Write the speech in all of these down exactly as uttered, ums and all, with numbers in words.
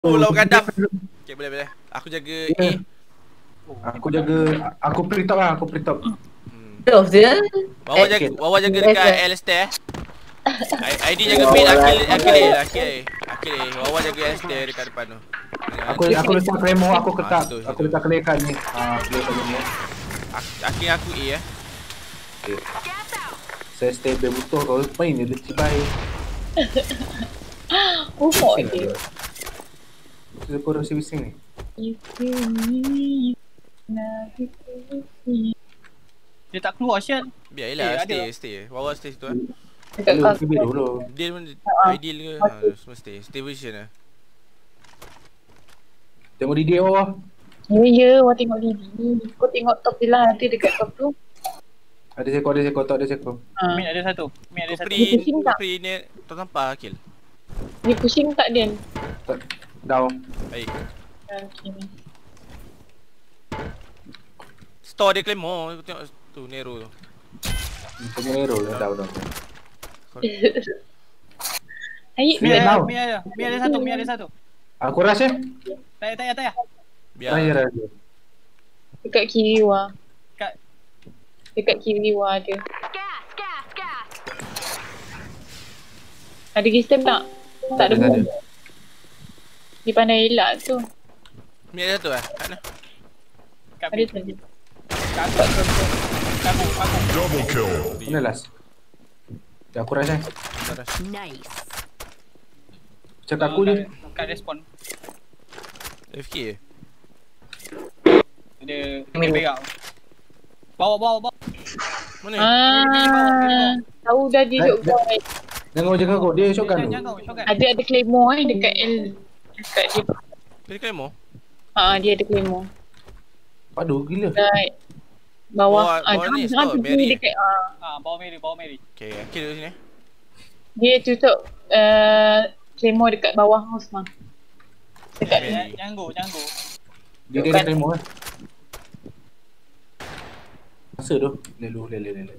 Pulau Gadam. Okay, boleh boleh. Aku jaga yeah. A. Aku jaga, aku pre top lah, aku pre top. Hmm. Top dia. Wawa jaga, Wawa jaga dekat Alistair. I D jaga mid, Akil Akil lah, Akil. Akil. Wawa jaga Alistair dekat depan tu. Aku aku letak Claymore, aku ketak. Ah, aku letak kelekan ni. Ha, kelekan ni. Akil aku A eh. Okay. Saya stay betul kau main ni letih baik. Oh, kok dia. Tu kau rasa bising ni. Dia tak keluar Syed. Biarlah stay stay. Wawa stay situ ah. Dekat kau dulu. Dia pun ideal ke? Ha, semua stay. Stay position lah. Tengok di dia bawah. Ya ya, awak tengok Lidi. Kau tengok top dia lah, nanti dekat top tu. Ada seko, ada seko, tak ada seko. Ha. Mid ada satu. Mid ada satu. Free, pusing tak? free ni tak nampak Akil. Dia pusing tak dia? Tak, down. Baik. Okay. Store dia Claymore, aku tengok tu Nero tu. Tengok hero dah down down. Aik Mid Mid ada, down. mid ada. Mid ada satu, mid ada satu. Aku rasa. Tak payah, tak payah, tak payah. Biar. Terakhir ada. dekat kiri wah. Kat Dekat kiri wah ada. Ada sistem tak? Tak ada. Tak ada. Dia pandai elak tu. Mid ada tu ah. Kat mana? kat Ada mid. saja. Kat aku. Kat aku, aku. Double kill. Mana last? Ya, aku rasa. Nice. Cakap aku je. Kat respon. F K. Ada dia berak. Bawa, bawa, bawa. Mana? Ah, tahu dah dia duduk Dah- buat. Jangan jangan kau. Dia shotgun tu. Jangan kau, shotgun. Ada ada claymore eh dekat L. Dekat dia. Dia Claymore. Ha, dia ada claymore. Padu gila. Right. Bawah. Bawah- Ah, bawah jangan ni, jangan stop, pergi Mary. dekat ah. Ah, bawa Mary, bawa Mary. Okay, Akil duduk sini. Dia tutup uh, claymore dekat bawah house mah. Dekat Mary. Jangan jangan go, jangan go. Dia dia ada claymore kan. Masa tu. Lelu lelu lelu.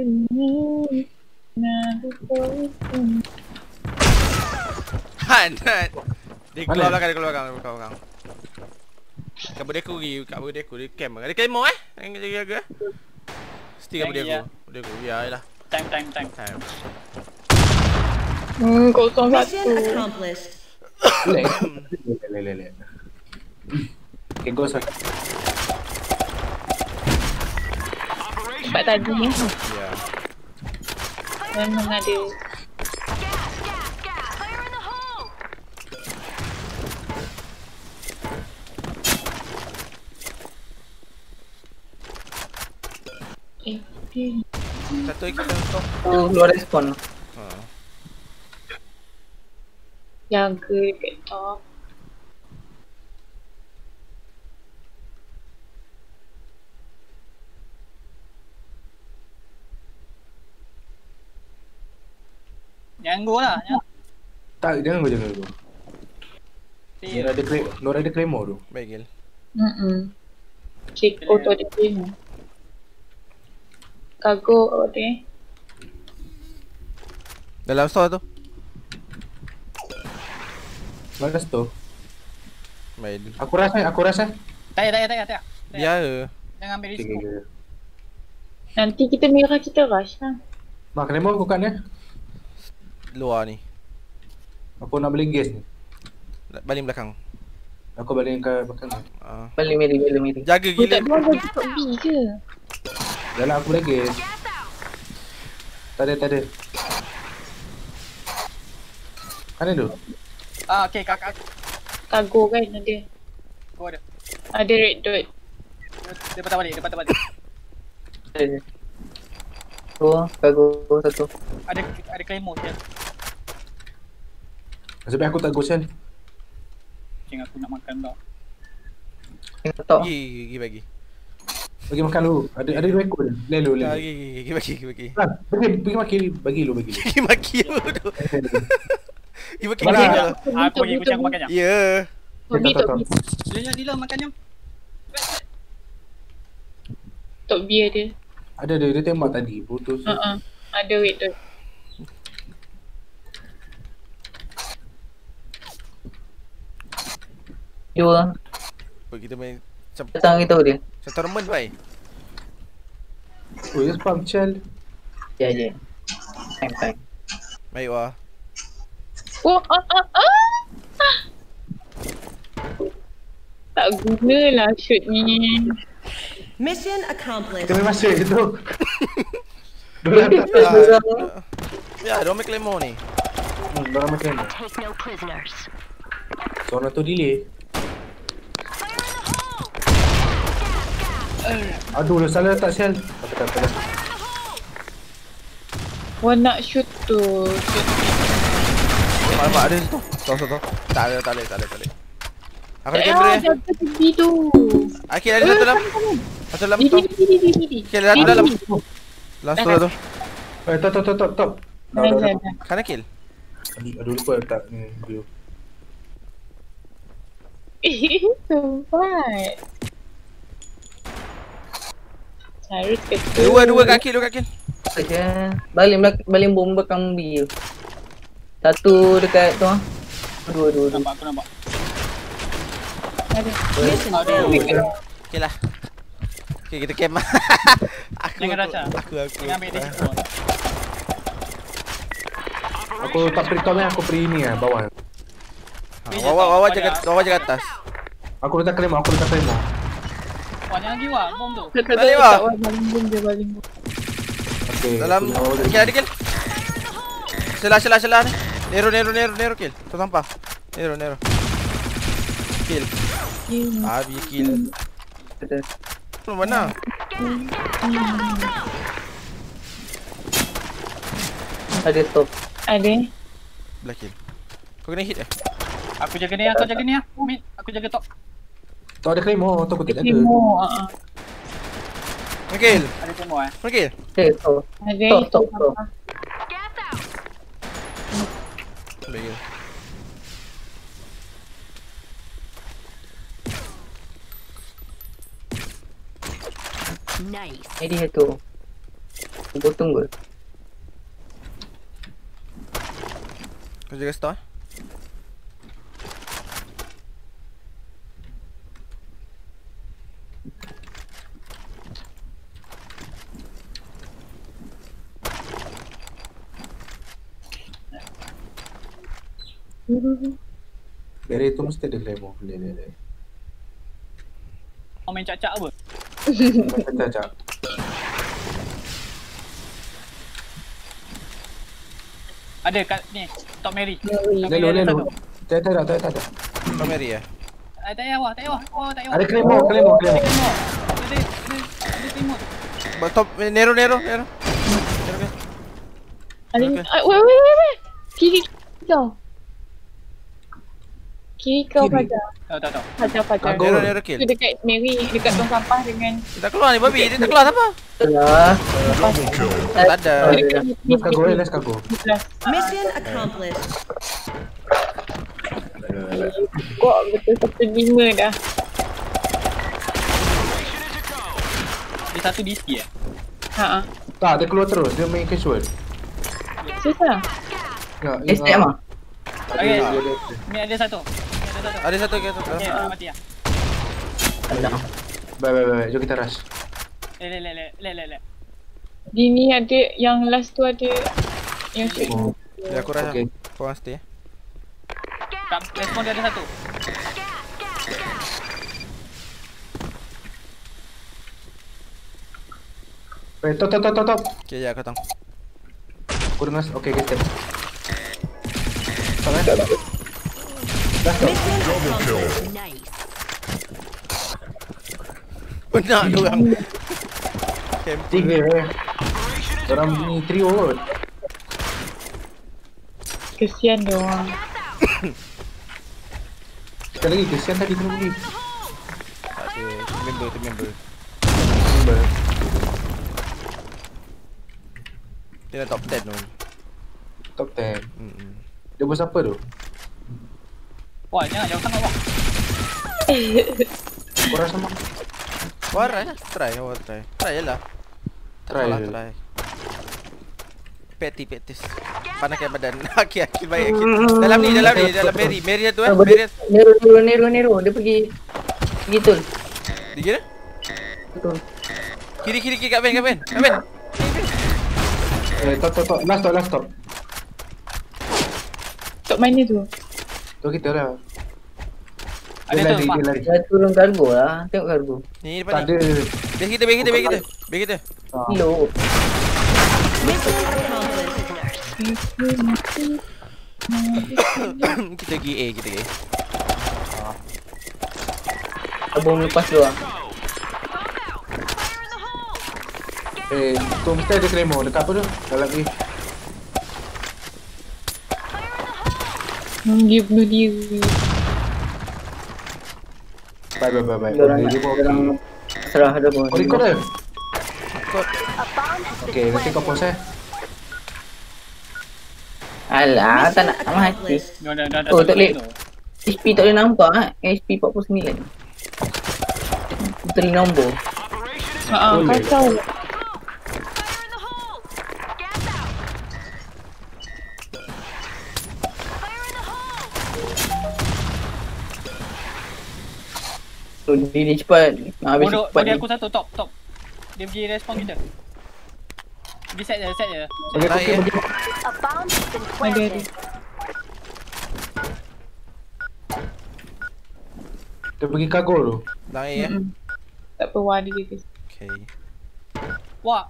Han, Han. Dia Mana? keluar belakang, dia keluar belakang, dia keluar belakang. Kabur deku pergi, kabur deku, dia camp. Ada Claymore eh? Yang jaga-jaga eh? Mesti kabur Lagi, ya. deku. Deku, biar je lah. Time, time, time. Time. Hmm, kosong satu. Mission accomplished. Lelu lelu lelu. Okay, go sir. Tempat tadi ni. Ya. Memang ada. Eh, eh. Satu lagi kita stop. Tu luar respon. Ha. Jaga dekat top. Jangan go lah. Jangan. Tak, jangan kau jangan kau. Nur ada clay, Nur ada claymore tu. Baik, Gil. Hmm. Chico tu ada claymore. Cargo ada eh. Dalam store tu. Bagus tu. Baik. Aku rasa, aku rasa. Tak payah, tak payah, tak payah, tak payah. Biar. Jangan ambil Okay, risiko. okay, okay. Nanti kita merah kita rush lah. Mak claymore aku kan ya. Luar ni. Aku nak beli gas ni. Baling belakang. Aku balik ke belakang ni. Ha. Balik Mary, balik Mary. Jaga Oh, tak gila. ada lagi top B ke? Dah lah aku beli gas. Tak ada, tak ada. Mana tu? Ah, okey, kakak aku. Cargo kan ada. Go ada. Ada red dot. Dia patah balik, dia patah balik. Ada. Tu, cargo satu. Ada ada claymore je. Nasib baik aku tak gosen. Cing aku nak makan tau. Tengok top. Gi, gi, gi bagi. Bagi makan dulu. Ada ada dua ekor je. Lelu lelu. Ha, gi, gi, gi, gi bagi, gi bagi. Lan, pergi pergi makan bagi lu bagi lu. Gi maki tu. Gi maki Mana? dia. Aku bagi kucing aku makan jap. Ya. Top B, top B. Dia jadi lah makan jam. Top B ada. Ada ada dia tembak tadi putus. Uh -uh. Ada red dot. Dua. Apa kita main Macam Datang itu dia. Macam tournament baik. Oh, just pump chill. Ya, ya. Time, time. Baik wah. Oh, ah, ah, ah. Tak gunalah shoot ni. Mission accomplished. Kita main masuk je tu. Dua tak tak. Ya, dia ambil claymore ni. Hmm, dorang main claymore. Take no prisoners. Seorang tu delay. Aduh, lu salah tak sial. Tak tak tak. Wah nak shoot tu. Shoot. Alamak, ada situ. Tahu tahu tahu. Tak ada, tak ada, tak ada, tak ada. Aku ada Eh, kamera. jaga tinggi tu. Akil ada satu dalam. Satu dalam Di tu. di di di di di. Akil ada satu dalam. Last tu tu. Eh, top top top top top. Dah Dah, dah dah, dah. dah. Kan Akil? Aduh, lupa tak ni view. Eh, sempat. Cari kata. Dua, dua kat Akil, dua kat Akil. Saja. Balik belak- balik bom belakang B. Satu dekat tu ah. Dua, dua, dua. Nampak, aku nampak. Mission Aduh. failed. Okey lah. Okey, kita camp. Aku Jangan aku, rasa. aku aku. Jangan ambil dia situ. Aku tak pre top ni, aku pre ni ah bawah. Ha, Wawa wawa jaga wawa jaga atas. Aku letak claymore, aku letak claymore. Wah, jangan lagi wah, bom tu. Tak tak Balik, tak. Wak. Wah, baling bom dia baling bom. Okey. Dalam aku bawa Akil ada Akil. Selah selah selah ni. Nero nero nero nero kill. Tu sampah. Nero nero. Kill. Abi kill. Ada. Lu mana? Ada top. Ada. Belah kill. Kau kena hit eh? Aku jaga ni, aku jaga ni ah. Mid, aku jaga top. Tak ada claymore, tu aku tak ada. Timo. ah, ah. Kill. Ada semua eh. Kill. Eh, top. Ada. Top, top, top. Boleh kill. Nice. Ini dia tu. Tunggu, tunggu. Kau jaga store. Dari itu mesti ada claymore. Boleh, boleh, boleh. Kau main cak-cak apa? Macam cak. Ada kat ni, top Mary. Top Lelo, Mary ada lelo. satu. Tak tak tak tak tak. tak. Kau Mary eh? Ah, tak payah wah, tak payah wah. Oh, tak payah wah. Ada claymore, claymore, claymore. Tengok. Ada, ada, ada timur tu. Top nero nero nero. Nero kill. Ada. Okay. Ah, wait, wait, wait, wait. Kiri kau. Kiri kau Kiri. Fajar. Tahu, tahu, tahu. Fajar, Fajar. Aku- Nero nero kill. Tu dekat Mary, dekat tong sampah dengan Dia tak keluar ni babi. Dia tak keluar apa? Telah. Tak ada. Oh, dekat Let's go, let's go. Mission accomplished. Kok betul satu lima dah. Dia satu D C eh. Ha ah. Tak, dia keluar terus. Dia main casual. Susah. Ya, S M ah. Okay. Dia ada. Ni ada satu. Ni ada satu. Ada satu kita. Okay, dah mati lah. Alah. Baik, baik, baik. Jom kita rush. Le, le, le, le, le, le, le. Di ni ada yang last tu ada yang shoot. Oh, Ya aku rasa. okey. Kau orang stay. Kat respon dia ada satu. Eh, top, top, top, top, top. Okey ya kau tahu. Aku dengar. Okey, okay, step. Stop, eh. Dah stop. Mission accomplished. Nice. Benar dia orang. Camper. Tiga, eh. Orang ni trio kot. Kesian dia orang. Sekali lagi, kesian tadi kena pergi. Tak ada. Team member, team member. Member. Dia dah top ten tu. Top ten. Hmm. Dia bos apa tu? Wah, jangan jauh sangat wah. Korang sama. Warai lah. Try, awak try. Try je lah. Tak Try salah, je. try. Petis, petis. panaskan badan. Okey, Akil baik Akil. Dalam ni, dalam ni, dalam Mary. Mary tu eh. Ah, Mary. Nero, Nero, Nero, Nero. Dia pergi pergi tul. Di kira? Betul. Kiri kiri kiri kat van, kat van. Kat van. Eh, top, top, top. Last top, last top. Tok mana tu? Tu kita lah. Ada Dia tu, lari, Pak. dia lari. Dia turun kargo lah. Tengok kargo. Ni Tak depan ni. ada. Base kita, base kita, base kita. Base kita. Ah. Kilo. Mission accomplished. Kita pergi A, kita pergi A. Abang lepas tu lah. Eh, tu mesti ada claymore. Dekat apa tu? Dalam ni. Hmm, dia bunuh diri. Bye, bye, bye, bye. Diorang Dia nak, pun diorang okey. serah dah pun. Oh, record dah? Kod. Okay, nanti kau pause eh. Alah, tak nak Mission mati. accomplished. Dah dah dah. dah Oh, tutup tak boleh. tu. H P tak boleh nampak eh. H P empat puluh sembilan. Puteri nombor. Haa, Boleh. kacau. So, dia, dia cepat. Habis Bodoh, cepat bodoh ni. aku satu top, top. Dia pergi respon kita. Pergi set je, set je. Bagi aku Baik, eh. bagi. A bomb has been Ada ada. planted. Dia pergi cargo tu. Dalam A eh. Mm-mm. Tak apa, wah dia dia. Okay. Wah.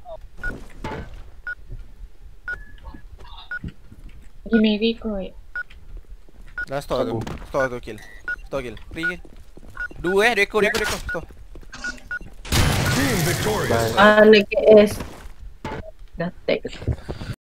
Pergi Mary kot. Dalam store tu. Store tu kill. Store kill. Free kill. Dua eh, dua ekor, dua ekor, dua ekor. Store. Bye. Ah, naik K S. Dah tag.